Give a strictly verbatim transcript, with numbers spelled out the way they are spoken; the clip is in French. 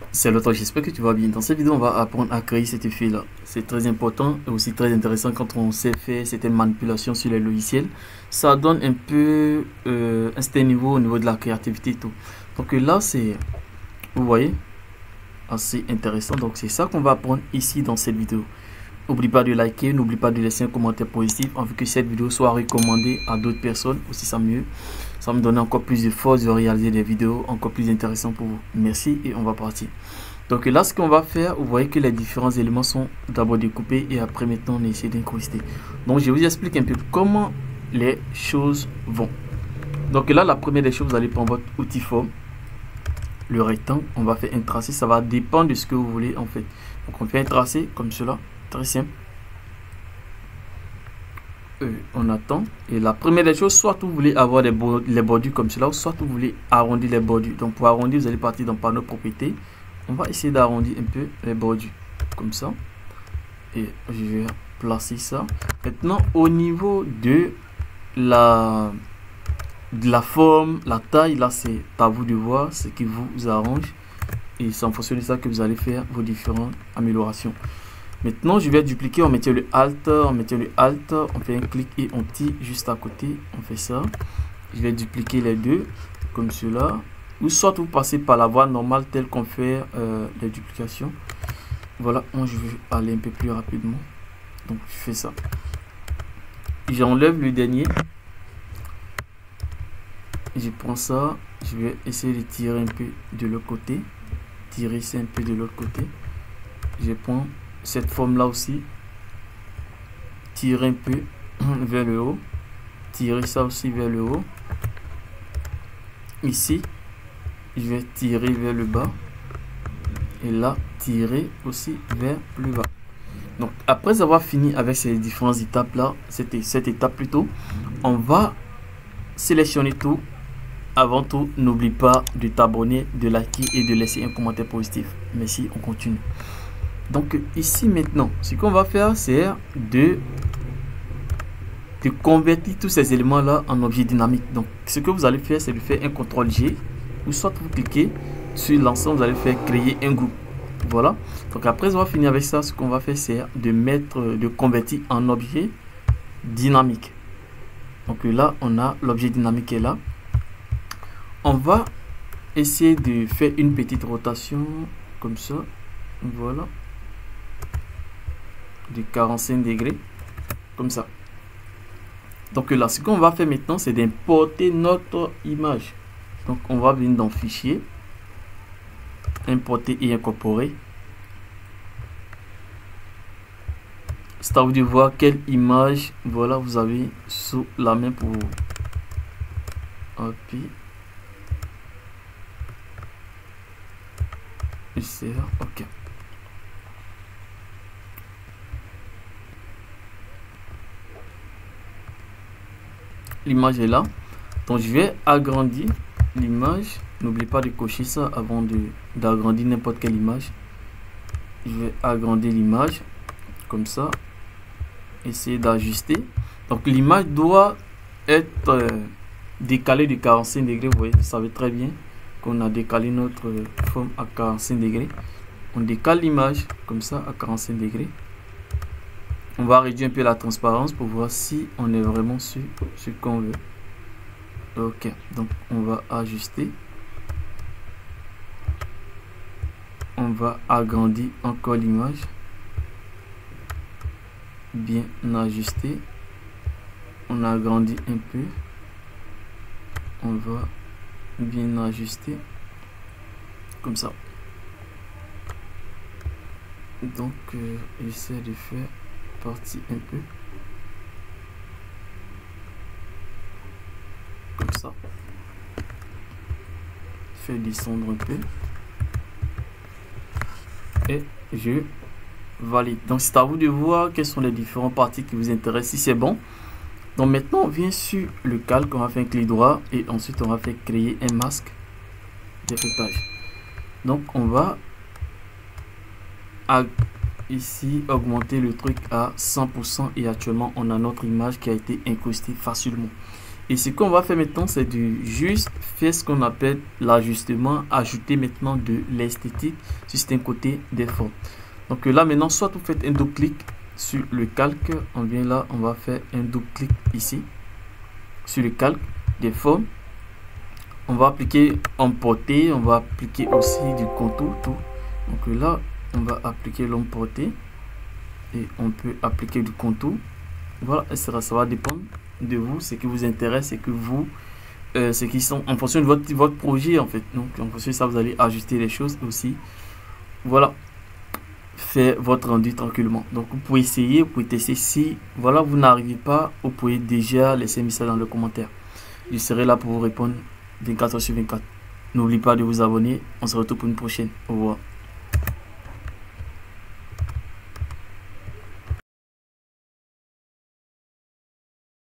C'est l'autre, j'espère que tu vas bien. Dans cette vidéo, on va apprendre à créer cet effet-là. C'est très important et aussi très intéressant quand on sait faire certaines manipulations sur les logiciels. Ça donne un peu euh, un certain niveau au niveau de la créativité et tout. Donc là, c'est, vous voyez, assez intéressant. Donc c'est ça qu'on va apprendre ici dans cette vidéo. N'oublie pas de liker, n'oublie pas de laisser un commentaire positif afin que cette vidéo soit recommandée à d'autres personnes. Aussi, ça mieux. Ça me donne encore plus de force de réaliser des vidéos encore plus intéressantes pour vous. Merci et on va partir. Donc là, ce qu'on va faire, vous voyez que les différents éléments sont d'abord découpés et après maintenant on essaie d'incruster. Donc je vous explique un peu comment les choses vont. Donc là, la première des choses, vous allez prendre votre outil forme, le rectangle, on va faire un tracé, ça va dépendre de ce que vous voulez en fait. Donc on fait un tracé comme cela, très simple. Euh, on attend et la première des choses, soit vous voulez avoir des bord les bordures comme cela, ou soit vous voulez arrondir les bordures. Donc pour arrondir, vous allez partir dans panneau propriété. On va essayer d'arrondir un peu les bordures comme ça et je vais placer ça. Maintenant au niveau de la de la forme, la taille, là c'est à vous de voir ce qui vous arrange et c'est en fonction de ça que vous allez faire vos différentes améliorations. Maintenant, je vais dupliquer, on mettait le Alt, on mettait le Alt, on fait un clic et on tire juste à côté, on fait ça. Je vais dupliquer les deux, comme cela. Ou soit vous passez par la voie normale telle qu'on fait euh, les duplications. Voilà, moi je vais aller un peu plus rapidement. Donc je fais ça. J'enlève le dernier. Je prends ça, je vais essayer de tirer un peu de l'autre côté. Tirer ça un peu de l'autre côté. Je prends cette forme là aussi, tirer un peu vers le haut, tirer ça aussi vers le haut. Ici je vais tirer vers le bas et là tirer aussi vers le bas. Donc après avoir fini avec ces différentes étapes là, cette, cette étape plutôt, on va sélectionner tout. Avant tout, n'oublie pas de t'abonner, de liker et de laisser un commentaire positif. Merci, on continue. Donc ici maintenant, ce qu'on va faire, c'est de, de convertir tous ces éléments là en objet dynamique. Donc ce que vous allez faire, c'est de faire un contrôle G, ou soit vous cliquez sur l'ensemble, vous allez faire créer un groupe. Voilà. Donc après avoir fini avec ça, ce qu'on va faire, c'est de mettre, de convertir en objet dynamique. Donc là, on a l'objet dynamique qui est là. On va essayer de faire une petite rotation comme ça. Voilà. De quarante-cinq degrés comme ça. Donc là, ce qu'on va faire maintenant, c'est d'importer notre image. Donc on va venir dans fichier, importer et incorporer. C'est à vous de voir quelle image, voilà, vous avez sous la main pour vous. Ok. L'image est là, donc je vais agrandir l'image. N'oublie pas de cocher ça avant de d'agrandir n'importe quelle image. Je vais agrandir l'image comme ça, essayer d'ajuster. Donc l'image doit être euh, décalée de quarante-cinq degrés. Vous voyez, vous savez très bien qu'on a décalé notre forme à quarante-cinq degrés. On décale l'image comme ça à quarante-cinq degrés. On va réduire un peu la transparence pour voir si on est vraiment sur ce qu'on veut. Ok, donc on va ajuster. On va agrandir encore l'image. Bien ajuster. On agrandit un peu. On va bien ajuster. Comme ça. Donc, euh, j'essaie de faire partie un peu comme ça, fais descendre un peu et je valide. Donc c'est à vous de voir quelles sont les différentes parties qui vous intéressent. Si c'est bon, donc maintenant on vient sur le calque, on va faire un clic droit et ensuite on va faire créer un masque d'effectage. Donc on va à ici augmenter le truc à cent pour cent et actuellement on a notre image qui a été incrustée facilement. Et ce qu'on va faire maintenant, c'est de juste faire ce qu'on appelle l'ajustement, ajouter maintenant de l'esthétique sur certains côtés des formes. Donc là maintenant, soit vous faites un double clic sur le calque, on vient là, on va faire un double clic ici sur le calque des formes. On va appliquer emporter, on va appliquer aussi du contour, tout. Donc là, on va appliquer l'emporter et on peut appliquer du contour. Voilà, ça, ça va dépendre de vous, ce qui vous intéresse et que vous, euh, ce qui sont en fonction de votre, votre projet en fait. Donc en fonction de ça, vous allez ajuster les choses aussi. Voilà, faire votre rendu tranquillement. Donc vous pouvez essayer, vous pouvez tester. Si voilà, vous n'arrivez pas, vous pouvez déjà laisser un message dans le commentaire. Je serai là pour vous répondre vingt-quatre heures sur vingt-quatre. N'oubliez pas de vous abonner. On se retrouve pour une prochaine. Au revoir.